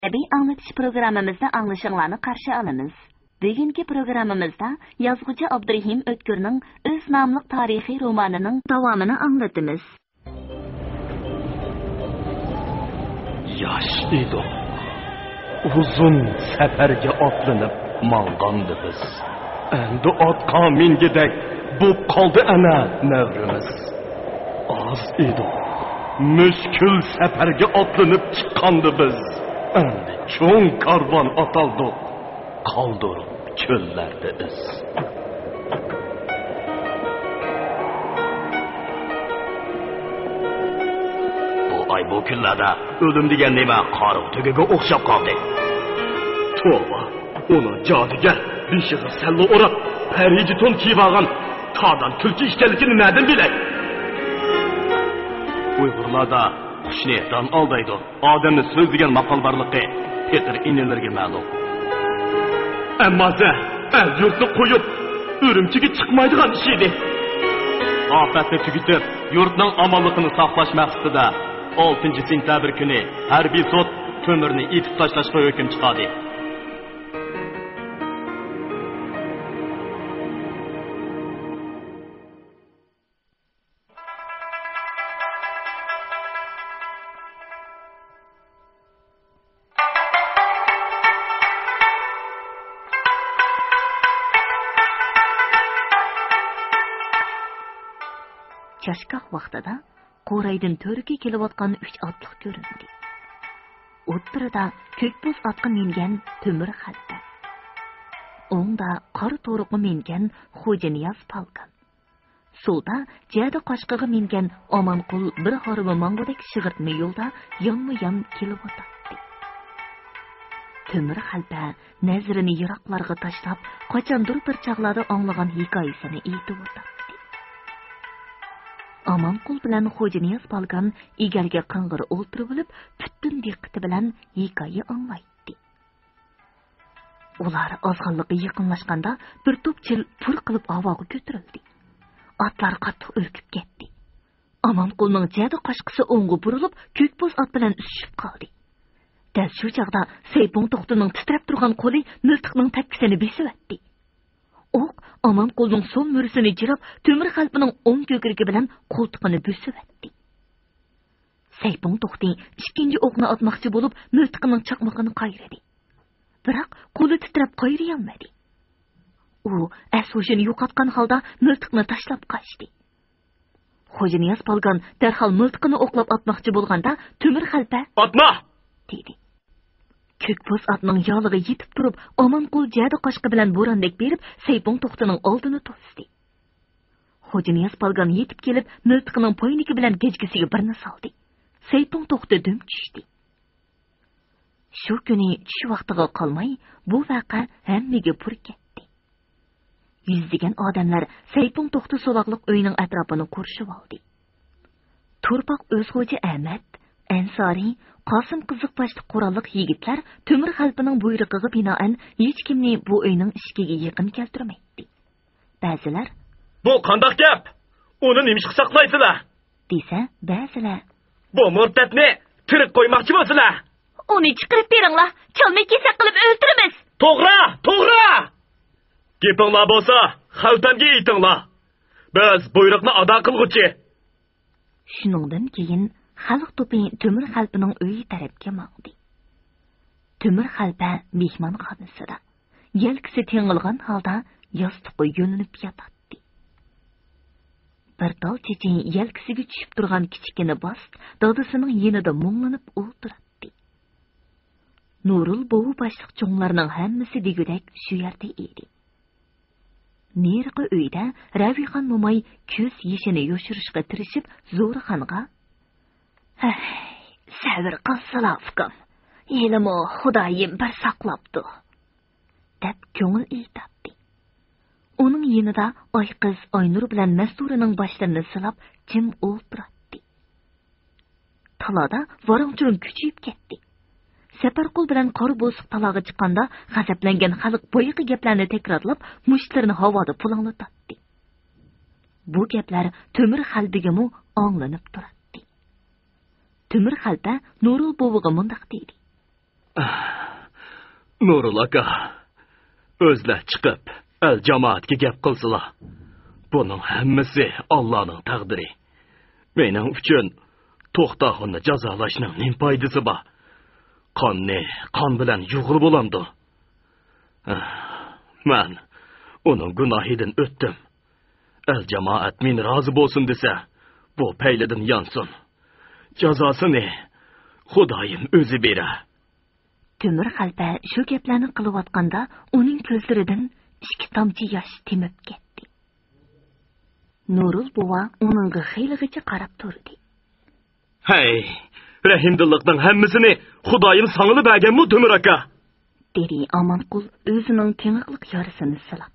Adabiy anglatish programmamizda anglashinglarni qarshi olamiz. Bugungi programmamizda yozuvchi Abdurahim O'tkirning O'z nomli tarixiy romanining davomini anglatamiz. Yosh edi. Uzun safarga otlanib mang'andi biz. Endi otqa mingidek bo'p qoldi ana navrimiz. Az edi. Mushkul safarga otlanib chiqqandi biz. Endi cho'ng karvon ataldi. Qoldirib cho'llarda iz. Bu kunlarda o'lim degan nima qoriq tugiga o'xshab qoldi. Tova, uni jodiga beshig'i sallo o'rab, pariji to'n kiyib olgan tog'dan tulki ishkanligini nereden bilay? Uyg'urlarda qushnidan aldaydi. Odamni so'zlagan maqol borligi Petr inillarga ma'lum. Ammo az yurtni qo'yib, Urumchiga chiqmaydigan ish edi. Ofatni tugitib, yurtning omonligini saqlash maqsadida 6-sentabr kuni harbiy sud ko'mirni etib tashlashga hukm chiqardi. Chashkaq vaqtida Qo'raydan to'riga kelayotgan 3 otliq ko'rindi. O'ttirida ko'kboz otga mingan Temir xalta. O'ngda qora to'riqqa mingan Xo'janiyaz palkan. Solda jada qoshqiga mingan Omonqul bir horima mang'udek shig'irtma yo'lda yonma-yon kelib o'tadi. Temir xalta nazrini yiroqlarga tashlab, qachondir bir chaqlarda anglagan hikoyasini aytib o'tadi. Omonqul bilan Xo'janiyaz palkan egarga qing'ir o'ltirib olib, butun diqqati bilan hikoya anglaydi. Ular ozg'inlikka yaqinlashganda bir to'p chil pur qilib havoga ko'tarildi. Otlar qattiq urkib ketdi. Omonqulning jada qoshqisi o'ngga burilib, ko'kboz ot bilan usishib qoldi. Daz shu chaqda Saypon to'xtining titrab turgan qo'li miltiqning takkisini besib Oq Omonqulning so'l murisini jirab, Temir xalpining o'ng ko'krigi bilan qo'ltiqini bo'sib etdi. Saypon to'xti ikkinchi o'qni otmoqchi bo'lib, miltiqining chaqmog'ini qayradi. Biroq qo'li titrab qayri olmadi. U ashushini yo'qotgan holda miltiqni tashlab qochdi. Xo'janiyaz palgan darhol miltiqini o'qlab otmoqchi bo'lganda, Temir xalpa "Otma!" dedi. Ko'kboz otning yog'lig'i yetib turib, Omonqul jada qoshqi bilan bo'rondek berib, Saypon to'xtining oldini to'sdi. Xo'janiyaz palgan yetib kelib, miltiqining poyniki bilan gejgisiga birni soldi. Saypon to'xti dum tushdi. Shu kuni tush vaqtiga qolmay, bu vaqa hammaga pur ketdi. Yuzlagan odamlar Saypon to'xti so'loqliq uyning atrofini qurshib oldi. Turpoq o'zg'o'chi Ahmad, Ansari, Qosim qiziqbashli qurolliq yigitlar Temir xalpining buyrug'iga binoan hech kimni bu uyning ishigiga yaqin keltirmaydi. Ba'zilar "Bu qandoq gap? Uni nima ish saqlaysizlar?" desa, ba'zilar "Bu murtatni tirik qo'ymoqchi bo'lsizlar. Uni chiqarib beringlar, chalmay kesak qilib o'ldiramiz." To'g'ri! Gapinglar bo'lsa, xaltamga aytinglar. Biz buyruqni ado qilguchi. Shuningdan keyin xalq to'pi Temir xalpining uyi tarafga mangdi. Temir xalpa mehmonxonasida yelkisi tengilgan holda yostiqqa yo'nilib yotadi. Bir dal chechen yelkisiga tushib turgan kichkina bost dadasining yonida munglanib o'tiradi. Nurul bovu boshliq cho'nglarning hammasi degudek shu yerda edi. Neriqi uyda Ravixon mo'may ko'z yeshini yoshirishga tirishib Zo'rixonga "Sabr qilsala ukam. Elimo Xudoyim bir saqlabdi" deb ko'ngil aytadi. Uning yonida Oyqiz Oynur bilan Masturaning boshlarini silab jim o'ltiradi. Talada varongchining kuchayib ketdi. Saparqul bilan qori bo'siq talaga chiqqanda g'azablangan xalq boyiqi gaplarni takrorlab, mushtlarini havoda pulanglatadi. Bu gaplar Temir xalbiga mu anglanib turadi. Temir xalpa Nurul bovuga mundaq deydi: Nurul aka, o'zlar chiqib, el jamoatga gap qilsalar. Buning hammasi Allohning taqdiri. Mening uchun to'xtaxonni jazolashning nim foydasi bor? Qon bilan yug'ilib bo'lamdi. Men uning gunohidan o'tdim. El jamoat meni rozi bo'lsin desa, bu paylidan yonsin. Jazosini Xudoyim o'zi berar. Temir xalpa shu gaplarni qilayotganda uning ko'zlaridan ikki tomchi yosh temib ketdi. Nurul buva uningga xiyligicha qarab turdi. Hey, rahimdillikning hammasini Xudoyim sangilib berganmi, Temir aka? Dedi Amanqul o'zining teng'iqliq yorisini silab.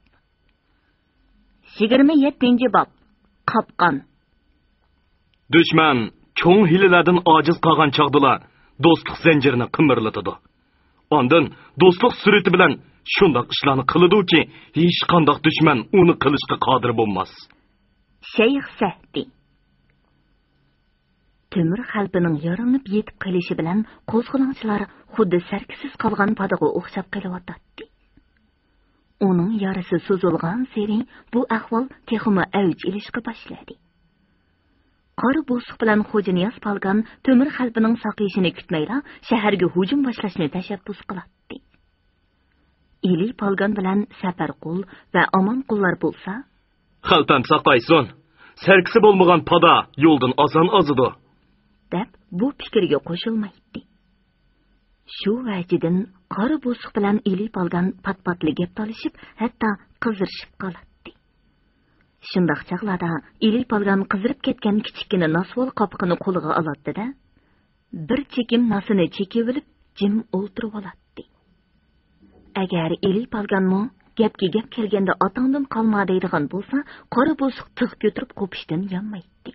27-bob qopqon. Dushman cho'ng hilalardan ojiz qolgan chog'dilar do'stlik zanjirini qimirlatadi. Ondan do'stlik surati bilan shundoq ishlarni qiladi-ki, hech qanday dushman uni qilishga qodir bo'lmas. Shayx Sahdi. Temir xalpining yorilib yetib qelishi bilan qo'zg'olonchilar xuddi sarkisiz qolgan padaga o'xshab qelyotdi. Uning yarasi so'zilgan seri bu ahvol texmi avj ilishga boshladi. Qori bo'shiq bilan Xo'janiyaz palgan temir xalpining saqishini kutmayla shaharga hujum boshlashni tashabbus qiladi. Ili palgan bilan Safarqul va Amanqullar bo'lsa, xaltan saqayson, sarkisi bo'lmagan pada yo'ldan oson ozidi, deb bu fikrga qo'shilmaydi. Shu vajidan qori bo'shiq bilan ili palgan pat-patli gap talishib, hatto qizirishib qoladi. Shundoq chaqlarda ili palgan qizirib ketgan kichikina nosvol qopqini qo'liga oladi-da, bir chekim nosini chekib olib, jim o'ltirib oladi. Agar ili palganmi gapga gap kelganda otangdan qolma deydigan bo'lsa, qori bo'shiq tig' ko'tirib qo'pishdan yonmaydi.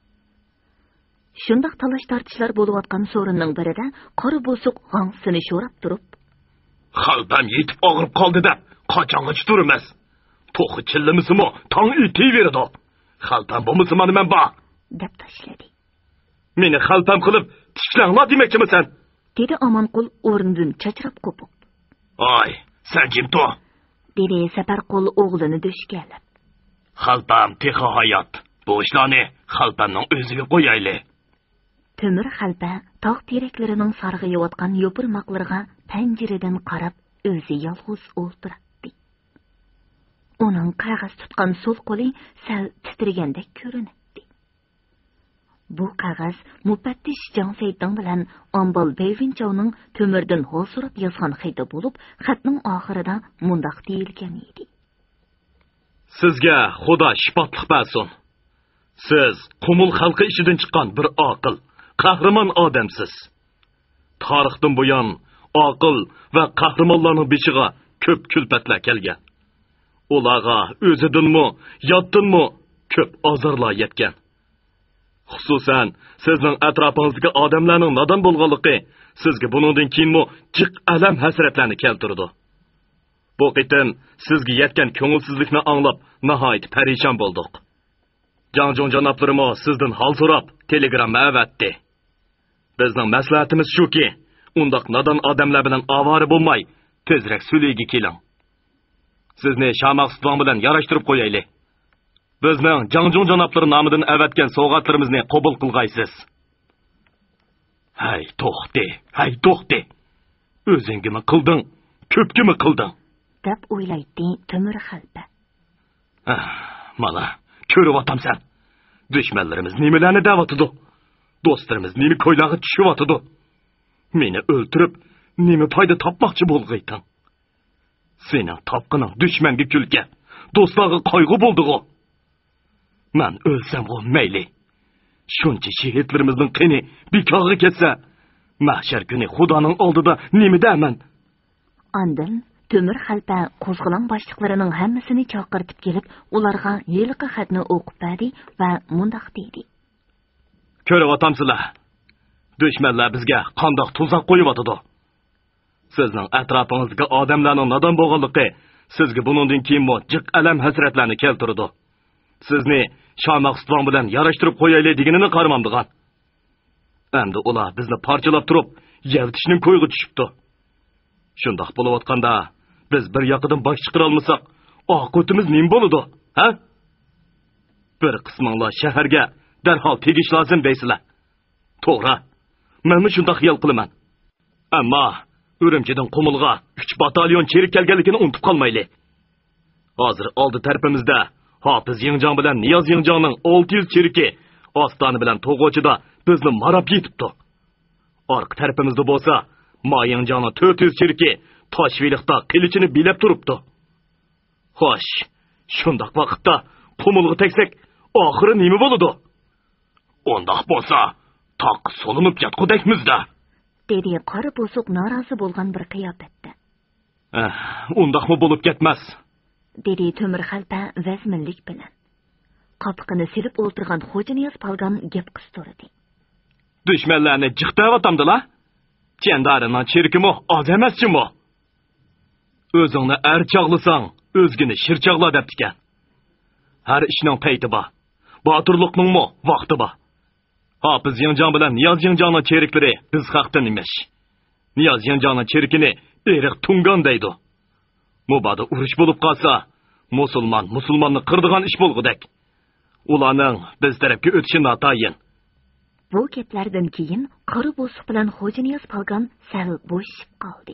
Shundoq talash tartishlar bo'layotgan so'rinning birida qori bo'shiq g'angsini sho'rab turib, "Xalpam yetib og'rib qoldi-da, qachongacha turmas? To'xi chillamisimi, tong itiverdi. Xalpam bo'lmasa men bor" deb tashladi. "Meni xalpam qilib tishlanglar demoqchimisan?" dedi Amanqul o'rnidan chachrab qo'pib. "Ay, sen kim tur?" dedi Safarqul o'g'lini do'shkalab. "Xalpam teha hayot. Bu ishlarni xalpamning o'ziga qo'yayli." Temir xalpa tog' teraklarining sarg'ayotgan yopirmoqlarga panjiradan qarab o'zi yolg'iz o'ltiradi. Uning qog'oz tutgan so'l qo'li sal titragandek ko'rinadi. Bu qog'oz mufattish Jansaydin bilan Ombol Beyvinchovning temirdan ho'l surab yozgan xati bo'lib, xatning oxirida mundoq deyilgan edi: "Sizga Xudo shifotlik bersin. Siz qumul xalqi ishidan chiqqan bir oqil, qahramon odamsiz. Tarixdan buyon oqil va qahramonlarning beshiga ko'p kulfatlar kelgan. Ularga o'zidinmi, yotdinmi ko'p azorlar yetgan. Xususan, sizning atrofingizga odamlarning nodon bo'lganligi sizga buningdan keyinmi jiq alam hasratlarni keltirdi. Bu qitin sizga yetgan ko'ngilsizlikni anglab, nihoyat parishon bo'ldik. Janjon janoblarimo sizdan hol so'rab telegramma avatdi. Bizning maslahatimiz shuki, undaq nodon odamlar bilan avora bo'lmay, tezroq Sulayga keling. Sizni Shamaqston bilan yarashtirib qo'yaylik. Bizning Janjon janoblari nomidan avatgan sovg'atlarimizni qabul qilg'aysiz." "Hay to'xti. O'zingimi qilding, ko'pkimi qilding?" deb o'ylaydi Temir xalpa. "Mana ko'ryapsan. Dushmanlarimiz nimalarni davatidi? Do'stlarimiz nima ko'ylag'i tushyapti? Meni o'ltirib, nima foyda topmoqchi bo'lg'aysan? Sening topqining dushmanga kulga, do'stlarga qayg'u bo'ldi-ku. Men o'lsam o mayli. Shuncha shehidlarimizning qini bekorga ketsa, mahshar kuni Xudoning oldida nima deyman?" Ondan Temir xalpa qo'zg'olon boshliqlarining hammasini chaqirtib kelib, ularga yilqi xatni o'qib berdi va mundoq dedi: "Ko'ryapsizlar. Dushmanlar bizga qandoq tuzaq qo'yibotdi. Sizning atrofingizga odamlarning nodon bo'lganligi sizga buningdan keyin jiq alam hasratlarni keltirdi. Sizni Shamaqston bilan yarashtirib qo'yaylik deganini qaramamdigan. Endi ular bizni parchalab turib, yaltishning ko'yga tushibdi. Shundoq bo'layotganda, biz bir yoqidan bosh chiqara olmasak, oqibimiz nima bo'ladi, ha? Bir qisminglar shaharga darhol tegish lozim deysizlar. To'g'ri. Men shunday xiyol qilaman. Ammo Urumchidan Qumulga 3 batalyon cherik kelganligini unutib qolmaylik. Hozir oldi tarafimizda Hofiz Yingjon bilan Niyoz Yingjonning 600 cheriki Ostoni bilan To'g'ochida bizni marab yetibdi. Orqa tarafimizda bo'lsa, Ma Yingjonning 400 cheriki Toshviliqda qilichini bilab turibdi. Xo'sh, shundoq vaqtda Qumulga teksak, oxiri nima bo'ladi? Undoq bo'lsa, taq solinib yotqudakmizda. Dedi qora bo'suq norozi bo'lgan bir qiyofatda. Undoqmi bo'lib ketmas? Dedi Temir xalpa vazminlik bilan. Qopqini silib o'ltirgan Xo'janiyoz Palgan gap qistirdi. Dushmanlarni jiqtavatamdilar. Jandarining cherkimi oz emasmi? O'zingni archog'lisang, o'zgini shirchoqla debdikan. Har ishning payti bor. Boturlikningmi vaqti bor. Hofiz Yingjon bilan Niyoz Yingjonning cheriklari biz haqdan emish. Niyoz Yingjonning cherkini eriq tungan deydi. Mubada urush bo'lib qolsa, musulmonni qirdigan ish bo'lgudak. Ularning biz tarafga o'tishi notayin. Bu gaplardan keyin qora bo'suq bilan Xo'janiyoz Palgan sal bo'shib qoldi.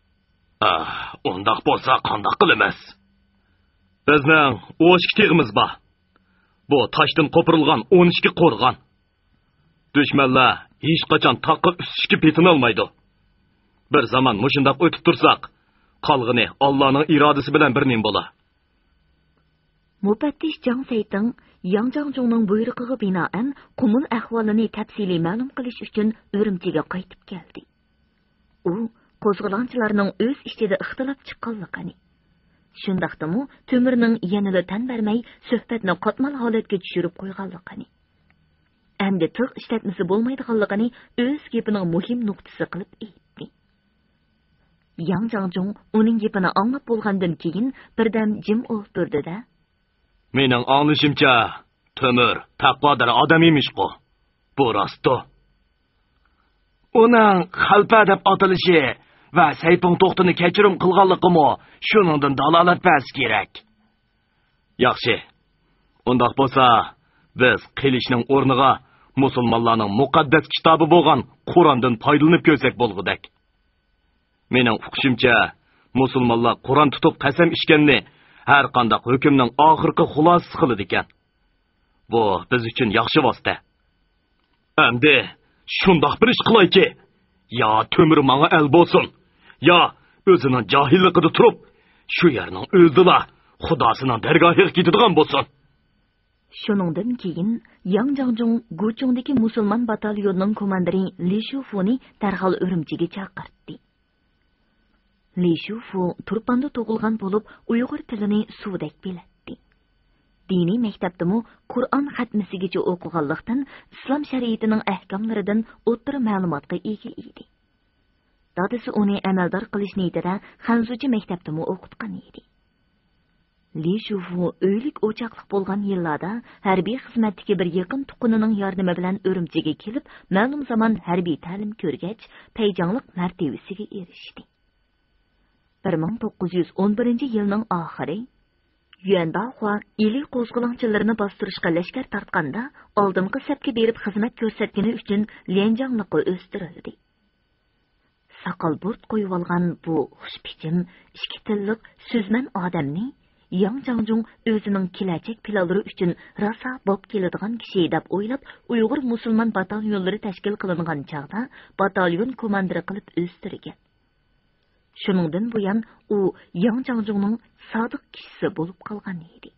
Undoq bo'lsa qandoq qilamiz? Bizning o'shki tig'imiz bor. Bu toshdan qo'pirilgan 12 qo'rg'on. Dushmanlar hech qachon taqqa ustishga petin olmaydi. Bir zaman mushundoq o'tib tursak, qolg'ini Allohning irodasi bilan bir nim bo'lar. Mufattish Jang Sayting Yangjangjonning buyrug'iga binoan Qumul ahvolini tafsiliy ma'lum qilish uchun Urumchiga qaytib keldi. U qo'zg'olonchilarning o'z ichida ixtilof chiqqanligini, shundaqdimi Temirning yanada tan bermay suhbatni qatmal holatga tushirib qo'yganligini, endi tig' ishlatmasi bo'lmaydiganligini o'z gapining muhim nuqtasi qilib aytdi. Yangjangjon uning gapini anglab bo'lgandan keyin birdan jim o'tirdi-da. Mening anglashimcha, Temir taqvodar odam emish-ku. Bu rostmi? Uning xalpa deb atilishi va Sayping to'xtini kechirim qilganligimi shuningdan dalolat bersa kerak. Yaxshi. Undoq bo'lsa, biz qilishning o'rniga musulmonlarning muqaddas kitobi bo'lgan Qur'ondan foydalanib ko'rsak bo'lgudak. Mening uqishimcha, musulmonlar Qur'on tutib qasam ichganni har qanday hukmning oxirgi xulosasi qiladi ekan. Bu biz uchun yaxshi vosita. Endi shundoq bir ish qilayki, yo Temir menga el bo'lsin, yo o'zining johilligida turib, shu yerning o'zida Xudosining dargohiga ketadigan bo'lsin. Shuningdan keyin Yangjangjon Guchongdagi musulmon batalyonining komandiri Li Shufuni darhol Urumchiga chaqirdi. Li Shufu Turpanda tug'ilgan bo'lib, Uyg'ur tilini suvdek biladi. Diniy maktabdami Qur'on xatmisigacha o'qiganlikdan islom shariatining ahkomlaridan o'ttir ma'lumotga ega edi. Dadasi uni amaldor qilish niyatida Xanzuchi maktabdami o'qitgan edi. Li Shufu o'ylik o'choqliq bo'lgan yillarda harbiy xizmatdagi bir yaqin tuqqanining yordami bilan Urumchiga kelib, ma'lum zamon harbiy ta'lim ko'rgach, payjonliq martabasiga erishdi. 1911-yilning oxiri Yuandahua ili qo'zg'olonchilarini bostirishga lashkar tortganda oldingi safga berib xizmat ko'rsatgani uchun Lianjanglikqa o'stirildi. Saqal burt qo'yib olgan bu xushbichim, ikki tillik so'zman odamni Yangjangjon o'zining kelajak planlari uchun rosa bo'p keladigan kishi deb o'ylab, Uyg'ur musulmon batalyonlari tashkil qilingan chog'da batalyon komandiri qilib o'stirgan. Shuningdan buyon u Yangjangjonning sodiq kishisi bo'lib qolgan edi.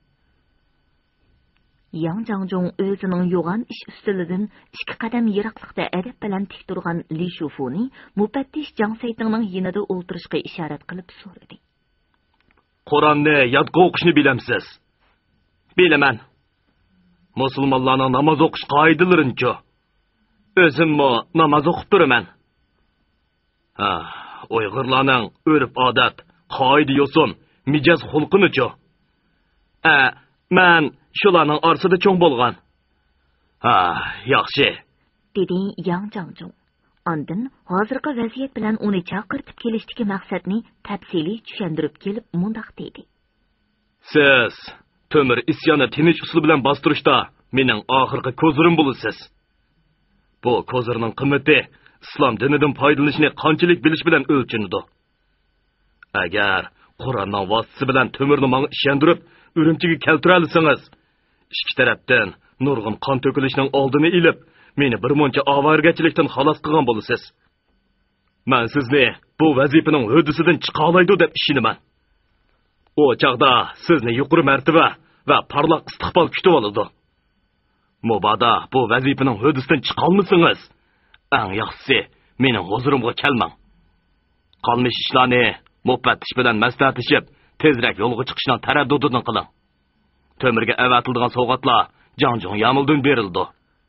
Yangjangjon o'zining yo'g'on ish ustilidan 2 qadam yiroqlikda adab bilan tik turgan Li Shufuni mufattish Jang Saytingning yonida o'ltirishga ishorat qilib so'radi. Qur'onni yodga o'qishni bilamsiz? Bilaman. Musulmonlarning namoz o'qish qoidalarini-chi? O'zimmi namoz o'qib turaman. Uyg'urlarning urf-odat, qoida yo'sin, mijoz xulqini-chi? Men shularning orasida cho'ng bo'lgan. Yaxshi, dedi Yangjangjon. Ondan hozirgi vaziyat bilan uni chaqirtib kelishdagi maqsadni tafsiliy tushuntirib kelib mundaq dedi. Siz Tömür isyoni tinch usul bilan bostirishda mening oxirgi ko'zirim bo'lasiz. Bu ko'zirning qimmati islom dinidan foydalanishni qanchalik bilish bilan o'lchanadi. Agar Qur'onning vasitasi bilan Tömürni menga ishontirib, Urumchiga keltira olsangiz, ikki tarafdan nurg'un qon to'kilishining oldini ilib, meni bir muncha ovargachilikdan xalos qilgan bo'lasiz. Men sizni bu vazifaning hudisidan chiqa olaydi deb ishonaman. O chaqda sizni yuqori martaba va parlaq istiqbol kutib oladi. Mubada bu vazifaning hudisidan chiqa olmasangiz, eng yaxshisi mening huzurimga kelmang. Qolmish ishlarni mufattish bilan maslahatlashib, tezroq yo'lga chiqishdan taraddudini qiling. Tömürga avatilgan sovg'atlar Janjong Yamildan berildi.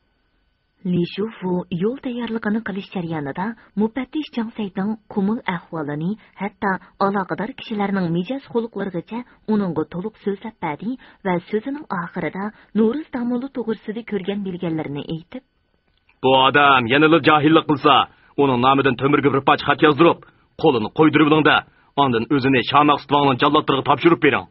Li Shufu yo'l tayyorligini qilish jarayonida mufattish Jang Saytning qumul ahvolini, hatto aloqador kishilarning mijoz xulqlarigacha uningga to'liq so'zlab berdi va so'zining oxirida Nuruz Damoli to'g'risida ko'rgan bilganlarini aytib, bu odam yanada johillik qilsa, uning nomidan Tömürga bir poch xat yozdirib, qo'lini qo'ydirib olingda, ondan o'zini Shamaqstvonning jallodlariga topshirib bering.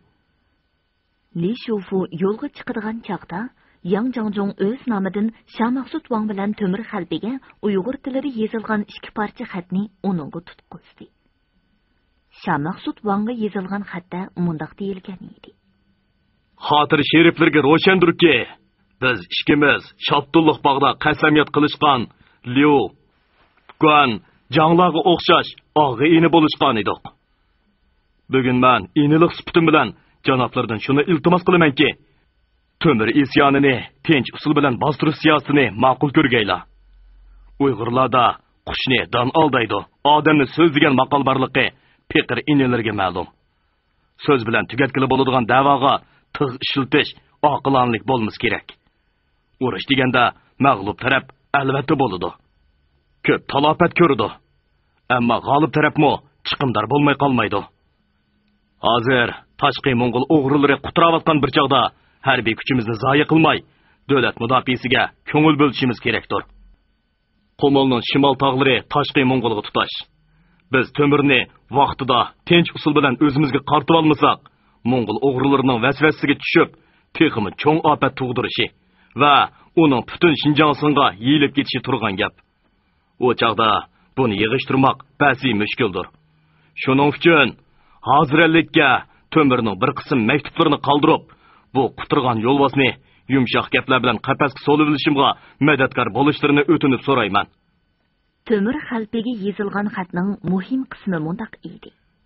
Li Shufu yo'lga chiqadigan chaqda Yang Jangjong o'z nomidan Shamaqsut Wang bilan Tömür xalbiga Uyg'ur tilida yozilgan ikki parcha xatni uningga tutqizdi. Shamaqsut Wangga yozilgan xatda mundaq deyilgan edi. Xotir sheriflarga ro'shandirki, biz ikkimiz Shabdulloh bog'da qasamiyat qilishgan Liu, Guan, Janglarga o'xshash og'i ini bo'lishgan edik. Bugun men inilik sifatim bilan janoblardan shuni iltimos qilamanki, Tömür isyonini tinch usul bilan bostirish siyosatini ma'qul ko'rgaylar. Uyg'urlarda qushni don aldaydi, odamni so'zlagan maqol borligi piqir inilarga ma'lum. So'z bilan tugatkili bo'ladigan da'voga tig' ishiltish oqilonlik bo'lmasa kerak. Urush deganda mag'lub taraf albatta bo'ladi. Ko'p talofat ko'rdi. Ammo g'olib tarafmo chiqimdor bo'lmay qolmaydi. Hozir tashqi Mo'ng'ul o'g'rilari qutirayotgan bir chog'da harbiy kuchimizni zoya qilmay, davlat mudofaasiga ko'ngil bo'lishimiz kerakdir. Qumolning shimol tog'lari tashqi Mo'ng'ulga tutash. Biz Tömürni vaqtida tinch usul bilan o'zimizga qartib olmasak, Mo'ng'ul o'g'rilarining vasvasiga tushib, texmi cho'ng ofat tug'dirishi va uning butun Xinjiangsinga yeyilib ketishi turgan gap. O chaqda buni yig'ishtirmoq ba'zi mushkuldir. Shuning uchun hozirlikka Tömürning bir qism maktublarini qoldirib, bu quturgan yo'lbosni yumshoq gaplar bilan qafasga solib olishimga madadkor bo'lishlarini o'tinib so'rayman. Tömür xalbiga yozilgan xatning muhim qismi mundaq edi.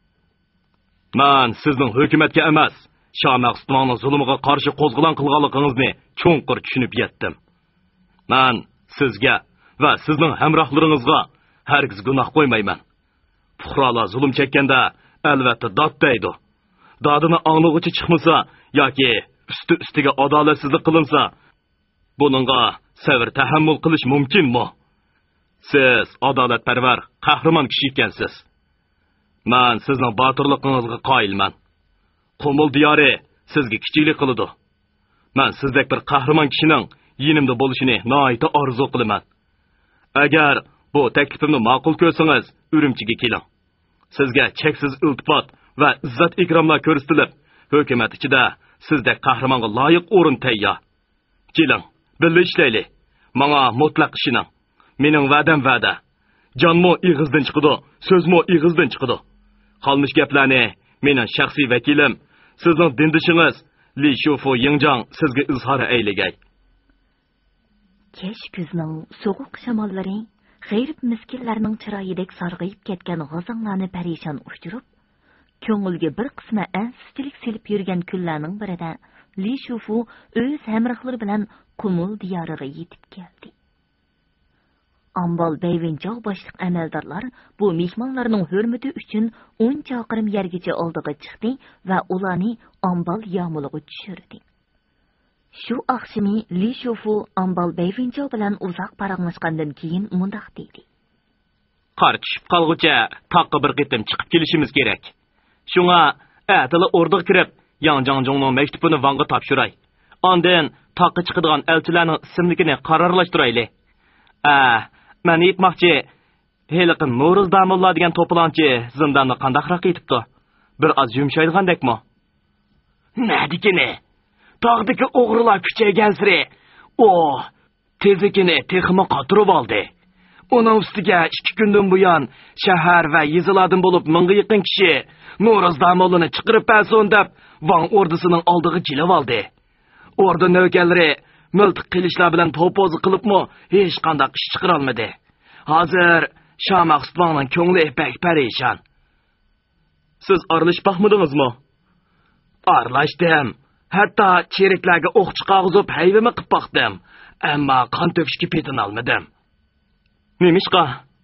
Men sizning hukumatga emas, Shamaqstvonning zulmiga qarshi qo'zg'olon qilganligingizni cho'nqur tushunib yetdim. Men sizga va sizning hamrohlaringizga hargiz gunoh qo'ymayman. Fuqarolar zulm chekkanda albatta dod deydi. Dodini anglag'uchi chiqmasa yoki ustiga adolatsizlik qilinsa, buningga sabr tahammül qilish mumkinmi? Siz adolatparvar, qahramon kishi ekansiz. Men sizning botirligingizga qoyilman. Qumul diyori sizga kichiklik qiladi. Men sizdek bir qahramon kishining yonimda bo'lishini nihoyatda orzu qilaman. Agar bu taklifimni ma'qul ko'rsangiz, Urumchiga keling. Sizga cheksiz iltifot va izzat ikromlar ko'rsatilib, hukumat ichida sizdek qahramonga loyiq o'rin tayyor. Keling, birga ishlaylik. Menga mutlaq ishining. Mening va'dam va'da. Jonmo ig'izdan chiqadi, so'zmo ig'izdan chiqadi. Qolmish gaplarni mening shaxsiy vakilim, sizning dindishingiz Li Shufu Yingjang sizga izhor aylagay. Kech kuzning so'g'uq shamollari g'ayrib miskinlarning chiroyidek sarg'ayib ketgan g'azanglarni parishon uchirib, ko'ngilga bir qisma ansizchilik silib yurgan kunlarning birida Li Shufu o'z hamrohlari bilan Qumul diyoriga yetib keldi. Ambal Beyvinjog boshliq amaldorlar bu mehmonlarning hurmati uchun 10 chaqirim yergacha oldiga chiqdi va ularni Ambal yamuliga tushirdi. Shu oqshimi Li Shufu Ambal Beyvinjog bilan uzoq paranglashgandan keyin mundaq dedi. Qor tushib qolguncha taqqa bir qitim chiqib kelishimiz kerak. Shunga atili o'rdiga kirib, Yang Jangjongning maktubini Wangga topshiray. Ondan taqqa chiqadigan elchilarning ismligini qarorlashtiraylik. Men aytmoqchi, heliqin No'riz Damulla degan to'polonchi zindonni qandaqroq etibdi? Bir oz yumshaydigandekmi? Nadikini? Tog'dagi o'g'rilar kuchaygansiri, tezlikini texmi qotirib oldi. Onun ustiga 2 kundan buyon shahar va yezilardan bo'lib 1000 ga yaqin kishi No'riz Damullani chiqirib bersin deb Van ordisining oldiga kelib oldi. Orda navkarlari miltiq qilishlar bilan to'pozi qilibmi hech qanday ish chiqara olmadi. Hozir Shamaqstvanning ko'ngli pek parishon. Siz aralashib baxmadingizmi? Aralashdim. Hatto cheriklarga o'q chiqarib hayvimi qilib baqdim. Ammo qon to'kishga petin olmadim. Nemishqa?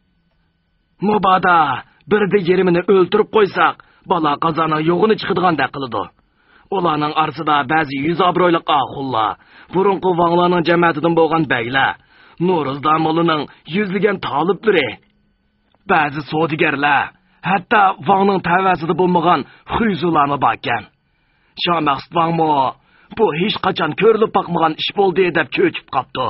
Mubada birda yerimini o'ltirib qo'ysak, bala qazoni yo'g'ini chiqadigan qiladi. Ularning arsida ba'zi yuz obro'li qahullar, burunqi vanglarning jamiyatidan bo'lgan baylar, No'riz Damullaning yuzlagan toliblari, ba'zi savdogarlar, hatto vangning tavasida bo'lmagan xuyzularni borkan. Shamaqstvangmo bu hech qachon ko'rilib boqmagan ish bo'ldi deb cho'chib qopti.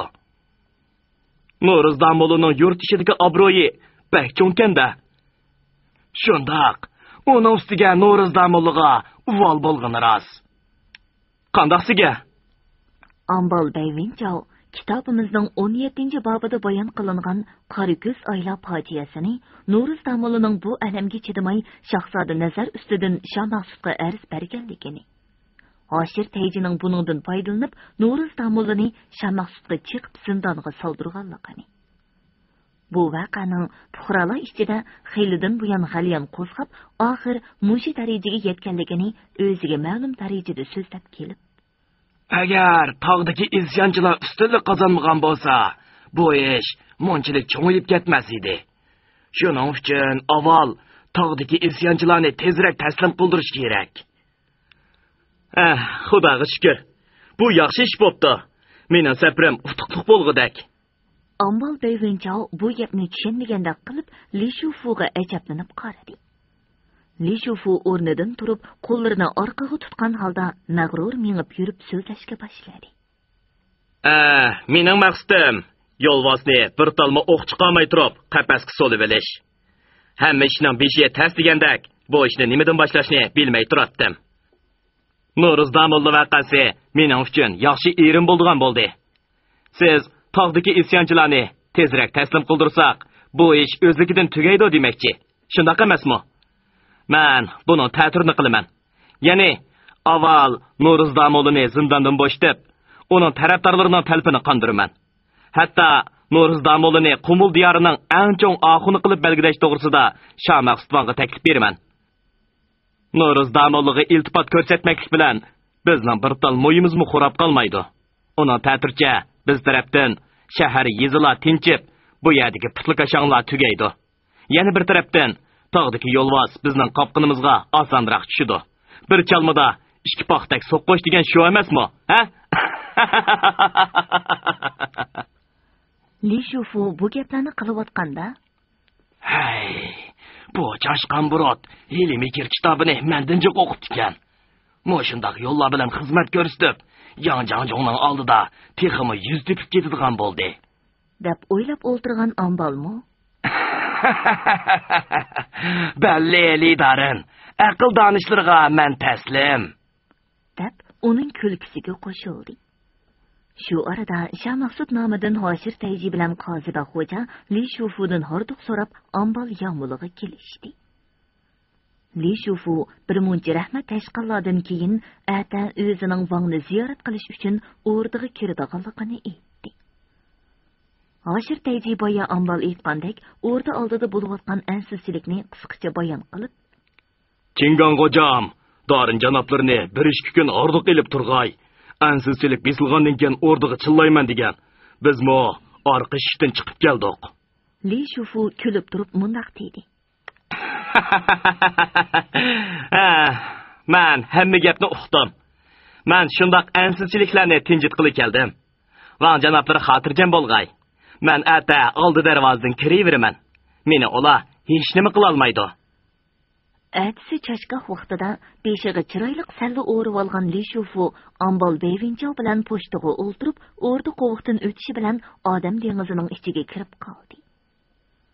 No'riz Damullaning yurt ishidagi obro'yi bak cho'nkanda. Shundoq, uning ustiga No'riz Damullaga uvol bo'lgani rost. Qandaqsiga? Ambal Bayvinchao kitobimizning 17-bobida bayon qilingan Qoriko'z oila fojiasini No'riz Damullaning bu alamga chidamay Shahzoda Nazar ustidan Shamaqsutga arz berganligini. Hoshir Tayjining buningdan foydalanib No'riz Damullani Shamaqsutga chiqib zindonga soldirganligini. Bu vaqaning fuqarolar ichida xeylidan buyon g'alyan qo'zg'ab, oxir mushi darajaga yetganligini o'ziga ma'lum darajada so'zlab kelib. Agar tog'dagi isyonchilar ustunlik qozonmagan bo'lsa, bu ish munchalik cho'ngib ketmas edi. Shuning uchun avval tog'dagi isyonchilarni tezroq taslim qildirish kerak. Xudoga shukr. Bu yaxshi ish bo'pti. Mening sabrim utuqliq bo'lg'idak. Ambal Bayvinchao bu gapni tushunmagandek qilib, Li Shufuga ajablanib qaradi. Li Shufu o'rnidan turib, qo'llarini orqaga tutgan holda mag'rur mengib yurib so'zlashga boshladi. Mening maqsadim yo'lvozni bir talma o'q chiqarmay turib, qafasga solib olish. Hamma ishning beshiga tas degandek, bu ishni nimadan boshlashni bilmay turardim. No'riz Damulla vaqasi mening uchun yaxshi erim bo'lgan bo'ldi. Siz tog'dagi isyonchilarni tezroq taslim qildirsak, bu ish o'zligidan tugaydi demakchi. Shundoq emasmi? Men buni ta'tirini qilaman. Ya'ni, avval No'riz Damullani zindondan bo'shatib, uning tarafdorlarining talpini qondiraman. Hatto No'riz Damullani Qumul diyorining eng cho'ng oxuni qilib belgilash to'g'risida Shamaqstvanga taklif beraman. No'riz Damullaga iltifot ko'rsatmaklik bilan bizning bir tal mo'yimizmi xurab qolmaydi. Uning ta'tircha biz tarafdan shahar yezilar tinchib, bu yerdagi pitlikashonlar tugaydi. Yana bir tarafdan tog'dagi yo'lvoz bizning qopqinimizga osonroq tushidi. Bir chalmada ikki paxtak so'qqish degan shu emasmi? Ha? Li Shufu bu gaplarni qilayotganda, "Hay, bu chashqan burot ilmiy kitobini mendan jiq o'qitgan. Mo'shundoq yo'llar bilan xizmat ko'rsatib, Yangjongning oldida teximi yuz tepib ketadigan bo'ldi" deb o'ylab o'ltirgan Ambalmi? Balli lidarin, aql donishlarga men taslim deb uning kulkisiga qo'shildi. Shu arada Shamaqsut nomidan Hoshir Tayji bilan Qoziba xo'ja Li Shufudan hordiq so'rab Ambal Yamuliga kelishdi. Li Shufu bir muncha rahmat tashqallardan keyin ata o'zining vangni ziyorat qilish uchun o'rdiga kirdiganligini aytdi. Hoshir Tayji boya Ambal aytgandek, o'rda oldida bo'layotgan ansizchilikni qisqacha bayon qilib, "Chingon xo'jam, dorin janoblarni bir ish kun ordiq elib turg'ay. Ansizchilik besilgandan keyin o'rdiga chillayman degan. Bizmo orqa eshikdan chiqib keldik." Li Shufu kulib turib mundaq dedi. Men hamma gapni uqdim. Men shundoq ansizchiliklarni tinjitqili keldim. Van janoblari xotirjam bo'lg'ay. Men ata oldi darvozadan kiraveraman. Meni ular hech nima qila olmaydi. Atsi chashqaq vaqtida beshiga chiroyli salli o'rib olgan Li Shufu Ambal Bayvinchao bilan pochtaga o'ltirib, o'rda qovuqdan o'tishi bilan odam dengizining ichiga kirib qoldi.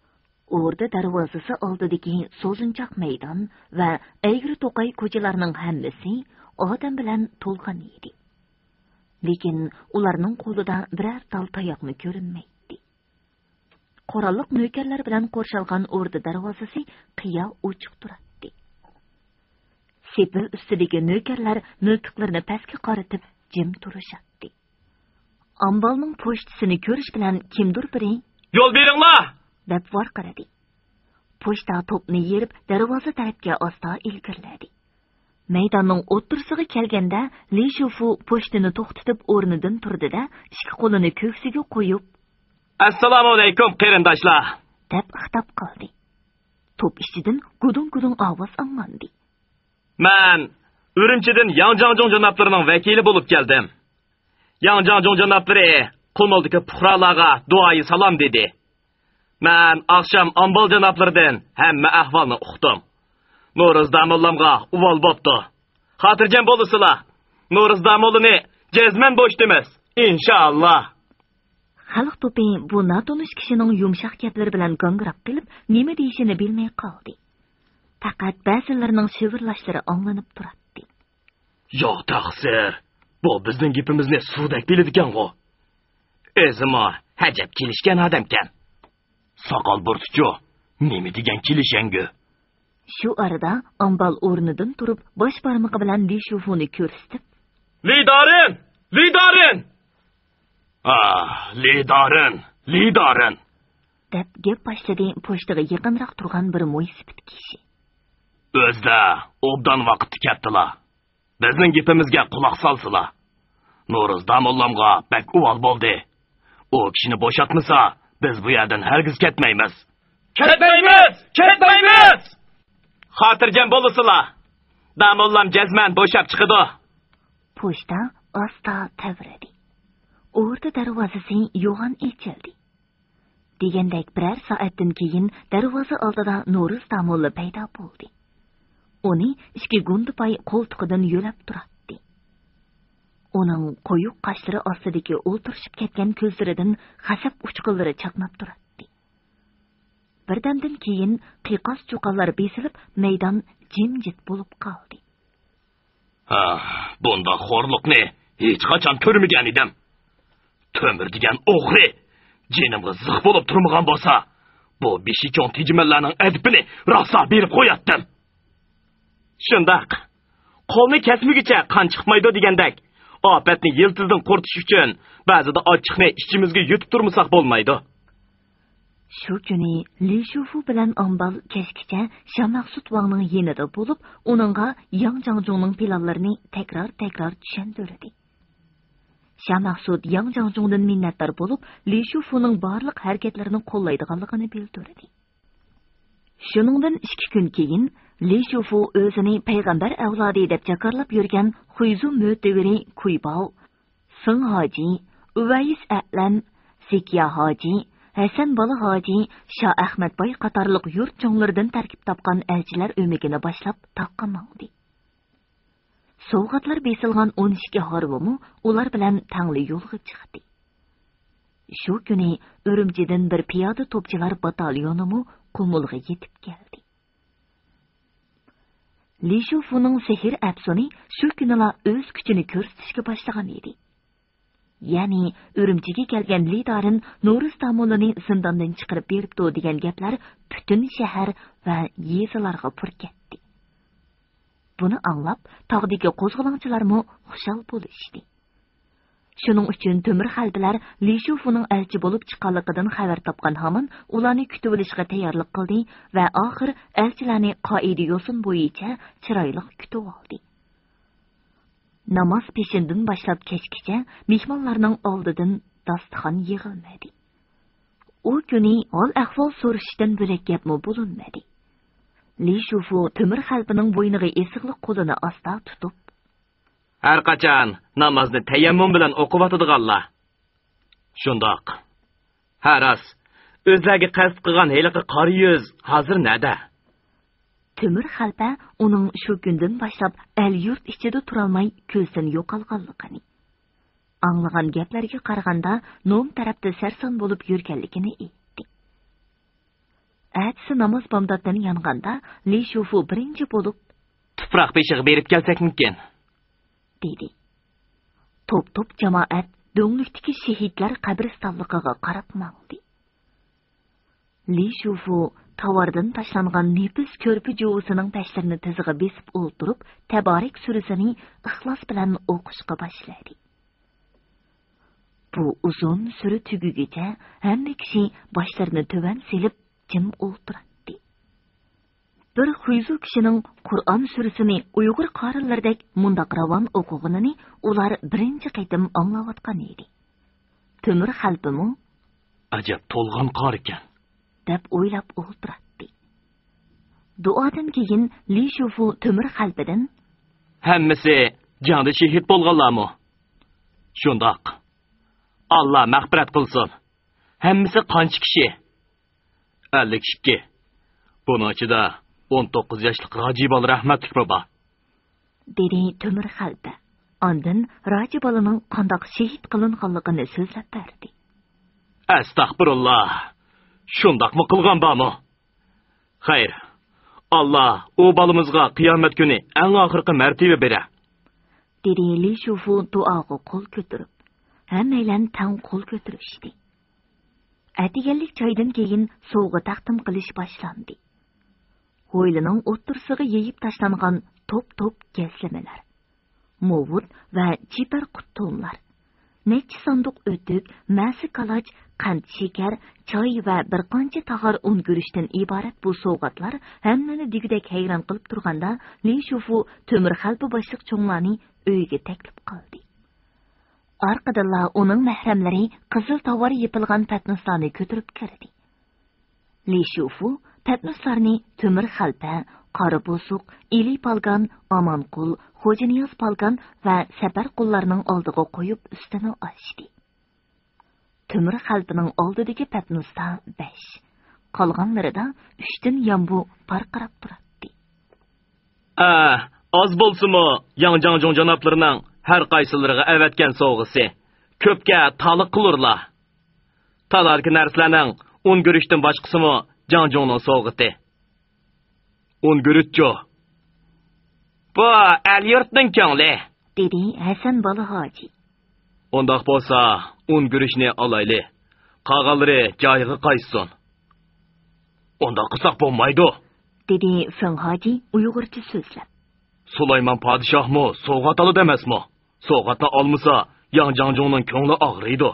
Orda darvozasi oldidagi so'zinchoq maydon va egri to'qay ko'chalarning hammasi odam bilan to'lgan edi. Lekin ularning qo'lida biror tal tayoqni ko'rinmaydi. Qoraliq nökerlar bilan qo'rshalgan orda darvozasi qiya ochiq turadi. Sepil ustidagi nökerlar miltiqlarini pastga qaratib jim turishadi. Ambalning pochtasini ko'rish bilan kimdir biri "Yo'l beringlar!" deb varqiradi. Pochta to'pni yerib darvoza tarafga asta ilgirladi. Maydonning o'ttirsiga kelganda Li Shufu pochtani to'xtatib o'rnidan turdi-da, ikki qo'lini ko'ksiga qo'yib, "Assalomu alaykum, qarindoshlar!" deb xitob qildi. To'p ichidan gudung-gudung ovoz anglandi. "Men Urumchidan Yang Jangjong janoblarining vakili bo'lib keldim. Yang Jangjong janoblari Qumildagi puhralarga duoyi salom dedi. Men akşam Ambal janoblaridan hamma ahvolni uqdim. Nuriz damollamga uvol bo'pti. Xotirjam bo'lasizlar. Nuriz damollini jazman bo'shtimiz, inshaalloh." Xalq to'pi bu natonish kishining yumshoq gaplari bilan g'angirab qilib, nima deyishini bilmay qoldi. Faqat ba'zilarining shivirlashlari anglanib turadi. "Yo'q, taqsir. Bu bizning gapimizni suvdak biladigan-ku. O'zimo hajab kelishgan odamkan. Soqol burtichu, nima degan kelishangu?" Shu arada Ambal o'rnidan turib, bosh barmog'i bilan Li Shufuni ko'rsatib, "Lidorin! Lidorin!" Lidorin!" deb gap boshladi pochtaga yaqinroq turgan bir mo'ysipit kishi. "O'zda obdan vaqti ketdilar. Bizning gapimizga quloq solsizlar. Nuriz damollamga bak uvol bo'ldi. U kishini bo'shatmasa, biz bu yerdan hargiz ketmaymiz." Ketmaymiz! Xotirjam bo'lasizlar. Damollam jazman bo'shab chiqadi." Pochta asta tavradi. Orda darvozasi yo'g'on echildi. Degandek biror soatdan keyin darvoza oldida Nuriz damolla paydo bo'ldi. Uni ikki gundupay qo'ltig'idan yo'lab turadi. Uning qo'yuq qoshlari ostidagi o'ltirishib ketgan ko'zlaridan xasab uchqunlari chaqnab turadi. Birdandan keyin qiyoqos cho'qonlar besilib, maydon jimjit bo'lib qoldi. Bunda xo'rliqni hech qachon ko'rmagan edim. To'mir degan o'g'ri jinimga ziq bo'lib turmagan bo'lsa, bu beshikon tijmanlarning adibini rosa berib qo'yatdim. Shundoq, qo'lni kesmigicha qon chiqmaydi degandek, ofatni yiltizdan qurtish uchun ba'zida ochiqni ichimizga yutib turmasak bo'lmaydi. Shu kuni Li Shufu bilan Ambal kechgacha Shamaqsut Wangning yenida bo'lib, uningga Yang Jangjongning planlarini takror tushuntirdi. Shamaqsut Yang Jangjongdan minnatdor bo'lib, Li Shufuning barliq harakatlarini qo'llaydiganligini bildirdi. Shuningdan 2 kun keyin Li Shufu o'zini payg'ambar avlodi deb jakarlab yurgan Xuyzu mo'taviri Kuybao, Sing Hoji, Uvays A'lan, Sikya Hoji, Hasan Bola Hoji, Shah Ahmad Boy qatorliq yurt cho'nglaridan tarkib topgan elchilar o'migini boshlab taqqa mangdi. Sovg'atlar besilgan 12 harvimi ular bilan tangli yo'lga chiqdi. Shu kuni Urumchidan bir piyoda to'pchilar batalyonimi Qumulga yetib keldi. Li Shufuning sehr afsoni shu kunila o'z kuchini ko'rsatishga boshlagan edi. Ya'ni Urumchiga kelgan Lidorin Nuriz damollini zindondan chiqarib beribdi degan gaplar butun shahar va yezilarga pur ketdi. Buni anglab, tog'dagi qo'zg'olonchilarmi xushal bo'lishdi. Shuning uchun Temir xalbilar Li Shufuning elchi bo'lib chiqqanligidan xabar topgan hamon ularni kutib olishga tayyorlik qildi va oxir elchilarni qoida yo'sin bo'yicha chiroyli kutib oldi. Namoz peshindan boshlab kechgacha mehmonlarning oldidan dasturxon yig'ilmadi. U kuni hol ahvol so'rashdan bo'lak gapmi bo'linmadi. Li Shufu Temir xalbining bo'yniga esiqli qo'lini asta tutib, har qachon namozni tayammum bilan o'qiyotadiganlar. Shundoq. Haras o'zlariga qasd qilgan heliqi qari yuz hozir nada? Temir xalpa uning shu kundan boshlab el-yurt ichida turolmay ko'zdan yo'qolganligini. Anglagan gaplarga qaraganda nom tarafda sarson bo'lib yurganligini aytdi. Әтісі намаз бамдаттан yanğanda Li Shufu birinci bolup tuproq beshig'i berib kelsakmikin, dedi. Top jamoat do'nglikdagi shahidlar qabristonligiga qarab mangdi. Li Shufu tavardan tashlangan nefis ko'rpi juvisining tashlarini tizig'i besib o'ltirib, Taborik surasini ixlos bilan o'qishga boshladi. Bu uzun sura tugugicha hamma kishi boshlarini tuvan silib jim o'ltirdi. Bir xuyzu kishining Qur'on surasini Uyg'ur qorilardek mundaq ravon o'qig'inini ular birinchi qaytim anglayotgan edi. Temir xalbimi? Ajab to'lg'an qor ekan, deb o'ylab o'ltirdi. Duodan keyin Li Shufu temir xalbidan hammasi jonda shahid bo'lganlarmi? Shundoq. Allah mag'firat qilsin. Hammasi qancha kishi? 52. Buning ichida 19 yoshli Rajibal rahmatlik baba. dedi temir xalbi. Ondan Rajibalining qandoq shahid qilinganligini so'zlab berdi. Astag'firullah. Shundaqmi qilgan bormi? Xayr. Allah o balimizga qiyomat kuni eng oxirgi martaba bera. dedi Li Shufu duoga qo'l ko'tarib. Hammaylar tang qo'l ko'tarishdi. Atiganlik joydan keyin sovg'a taqdim qilish boshlandi. Ho'ylining o'ttirsig'i yeyib tashlangan top gaslamalar, movut va chipar quttonlar, necha sanduq o'tik, masi kalaj, qand shakar, choy va bir qancha tag'ir un guruchdan iborat bu sovg'atlar hammani digidek hayron qilib turganda Li Shufu temir xalbi boshliq cho'nglarni uyga taklif qildi. Arqadalla uning mahramlari qizil tovar yepilgan patnislarni ko'tarib kirdi. Li Shufu patnislarni temir xalpa, qora bo'suq, ili palgan, Amanqul, Xo'janiyaz palgan va safar qullarning oldiga qo'yib ustini ochdi. Temir xalpining oldidagi patnisda 5, qolganlarida 3 dan yambu parqirab turadi. Az bo'lsa-mu, Yangjang janoblarining har qaysilariga avatgan sovg'isi ko'pga taliq qilurlar. Talarki narsalarning un guruchdan boshqasimi Jangjongning sovg'iti. Un guruchcho. Bu al-yurtning ko'ngli, dedi Hasan bola hoji. Undaq bo'lsa, un guruchni olayli. Qolganlari joyiga qaytsin. Undaq qilsak bo'lmaydi, dedi Feng hoji Uyg'urcha so'zlab. Sulaymon podshohmi sovg'at oladi emasmi? Sovg'atni olmasa, Yangjongning ko'ngli og'riydi.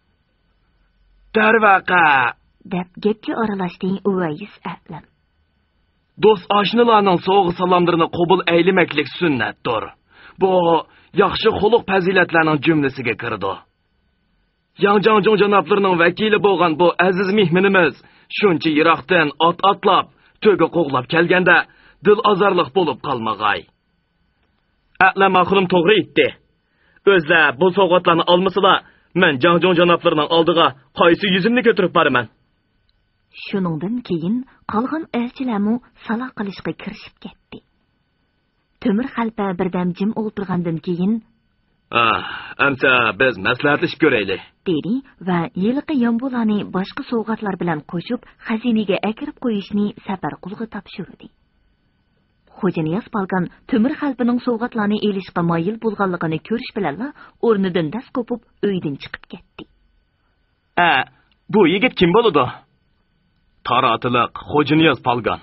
Darvaqa, deb gapga aralashdi Uvays aqlam. Do'st oshnalarning sovg'a salomlarini qabul aylamaklik sunnatdir. Bu yaxshi xuluq fazilatlarning jumlasiga kirdi. Yangjang janoblarining vakili bo'lgan bu aziz mehmonimiz shuncha yiroqdan otlab, to'ga qo'g'lab kelganda dil azorliq bo'lib qolmag'ay. Aqlam axrim to'g'ri aytdi. O'zlar bu sovg'atlarni olmasalar, men Jangjong janoblarining oldiga qaysi yuzimni ko'tarib boraman. Shuningdan keyin qolgan elchilarmu saloq qilishga kirishib ketdi. Temir xalpa birdam jim o'tirgandan keyin amsa biz maslahatlashib ko'raylik, dedi va yilqi yombularni boshqa sovg'atlar bilan qo'shib xazinaga akirib qo'yishni safar qulga topshirdi. Xo'janiyaz palgan temir xalpining sovg'atlarni elishga moyil bo'lganligini ko'rish bilan o'rnidan dast qo'pib uydan chiqib ketdi. Bu yigit kim bo'ladi? Taratiliq Xo'janiyaz palgan.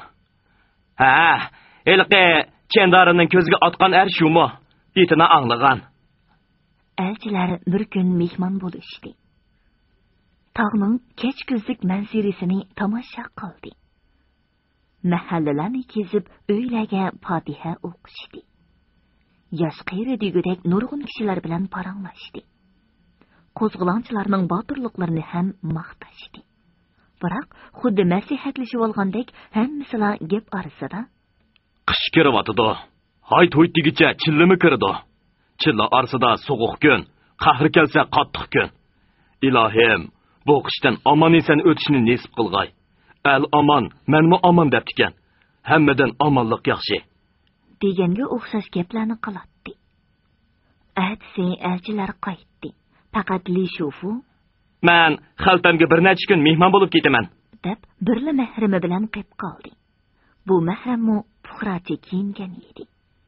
Elqi Chendarining ko'ziga otgan shumi? Itini anglagan. Elchilar bir kun mehmon bo'lishdi. Tog'ning kech kuzlik manzirisini tomosha qildi. Mahallalarni kezib, uylarga Fotiha o'qishdi. Yosh qiyri degudek nurg'un kishilar bilan paranglashdi. Qo'zg'olonchilarning botirliklarini ham maqtashdi. Biroq xuddi nasihatlashib olgandek hammasilar gap orasida qish kiryotdi. Hayt-hoyt degicha chillimi kirdi. Chilla arsida so'g'uq kun, qahri kelsa qattiq kun. Ilohim, bu qishdan omon-eson o'tishni nasib qilg'ay. Al aman, menmi aman deb ekan. Hammadan omonlik yaxshi. Deganga o'xshash gaplarni qiladi. Atsi elchilar qaytdi. Faqat Li Shufu men xaltamga bir necha kun mehmon bo'lib ketaman, deb birli mahrimi bilan qilib qoldi. Bu mahrammu puxracha kiyingan edi.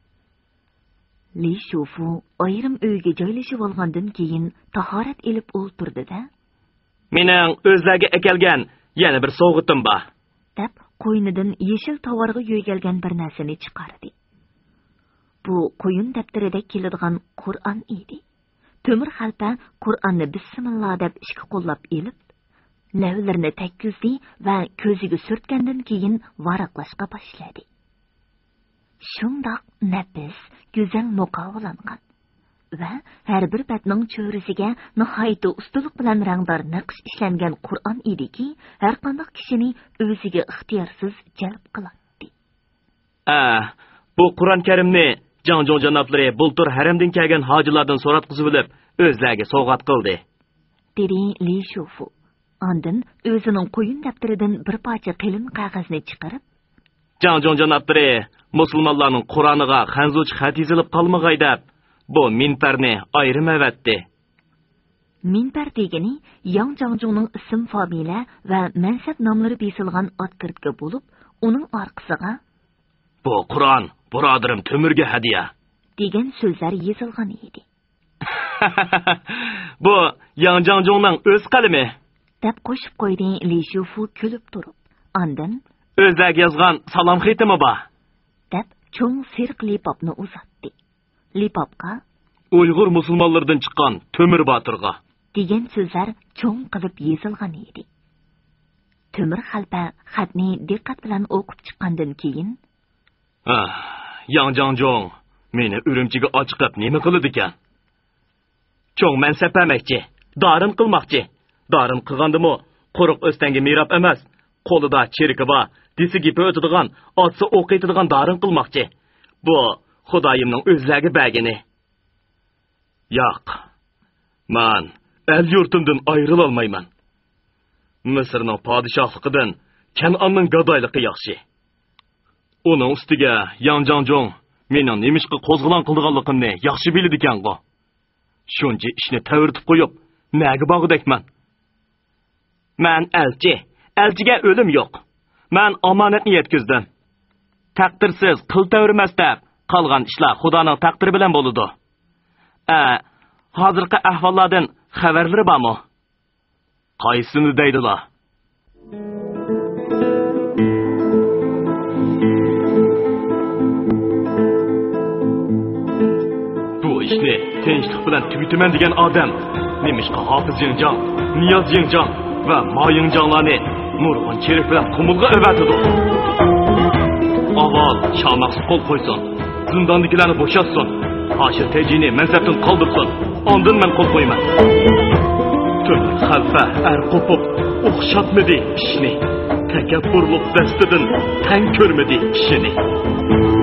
Li Shufu ayrim uyga joylashib olgandan keyin tahorat elib o'ltirdi-da, "Mening o'zlarga akelgan yana bir sovg'itim bor" deb qo'ynidan yeshil tovarga yo'ygalgan bir narsani chiqardi. Bu qo'yin daftarida keladigan Qur'on edi. Temir xalta Qur'onni bismillah deb ishga qo'llab elib, lavlarini takkizdi va ko'ziga surtgandan keyin varaqlashga boshladi. Shundoq nafis, go'zal muqovlangan va har bir batning cho'risiga nihoyat ustulik bilan rangdor naqsh ishlangan Qur'on ediki, har qanday kishini o'ziga ixtiyorsiz jalb qiladi. Bu Qur'on Karimni Janjon janoblari bultur haramdan kelgan hojilardan so'ratqizib olib, o'zlariga sovg'at qildi, dedi Li Shufu. Ondan o'zining qo'yin daftaridan bir parcha qalin qog'ozni chiqarib, Janjon janoblari musulmonlarning Qur'oniga xanzuch xat yozilib qolmag'ay deb, bu minbarni ayrim avatdi. Minbar degani Yang Janjonning ism familiya va mansab nomlari besilgan otkirtga bo'lib, uning orqasiga "Bu Qur'on birodarim Temirga hadiya" degan so'zlar yozilgan edi. "Bu Yang Janjonning o'z qalami" deb qo'shib qo'ydi Li Shufu kulib turib. Ondan "O'zlariga yozgan salom xatimi bor" deb cho'ng sirq lipopni uzatdi. Lipopga "Uyg'ur musulmonlaridan chiqqan Temir Botirga" degan so'zlar cho'ng qilib yozilgan edi. Temir xalpa xatni diqqat bilan o'qib chiqqandan keyin, "Yang Janjon meni Urumchiga ochiqib nima qiladi ekan? Cho'ng mansab amakchi, dorin qilmoqchi. Dorin qilgandimi, quruq o'stanga merab emas, qo'lida cheriki bor, desi gipi o'tadigan, otsa o'qiydigan dorin qilmoqchi. Bu Xudoyimning o'zlariga bergani. Yo'q. Men el yurtimdan ayrila olmayman. Misrning podshohligidan Kan'onning gadoyligi yaxshi. Uning ustiga Yang Janjon mening nemishqa qo'zg'olon qilganligimni yaxshi biladi ekan-ku. Shuncha ishni tavirtib qo'yib, nega bog'dakman? Men elchiga o'lim yo'q. Men omonatni yetkizdim. Taqdirsiz qil tavirmas deb, qolgan ishlar Xudoning taqdiri bilan bo'ladi. Hozirgi ahvollardan xabarlari bormi? Qaysini deydilar? Bu ishni tinchlik bilan tugitaman degan odam nemishqa Hofiz Yingjon, Niyoz Yingjon va Mo Yingjonlarni nurg'un cherik bilan qumulga avatadi. Avval Shamaqsi qo'l qo'ysin, zindondagilarni bo'shatsin, Hoshir Tejini mansabdan qoldirsin, ondan men qo'l qo'yman. Temir xalfa qo'pib o'xshatmadi ishni, takabburlik dastidan tan ko'rmadi ishini.